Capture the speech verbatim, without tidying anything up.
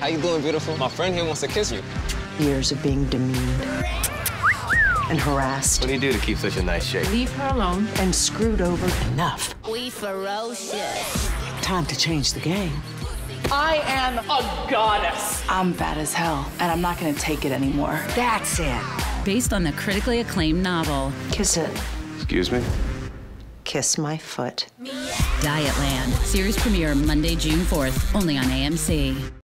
How you doing, beautiful? My friend here wants to kiss you. Years of being demeaned and harassed. What do you do to keep such a nice shape? Leave her alone. And screwed over. Enough. We ferocious. Time to change the game. I am a goddess. I'm bad as hell, and I'm not gonna take it anymore. That's it. Based on the critically acclaimed novel. Kiss it. Excuse me? Kiss my foot. Dietland. Series premiere Monday, June fourth, only on A M C.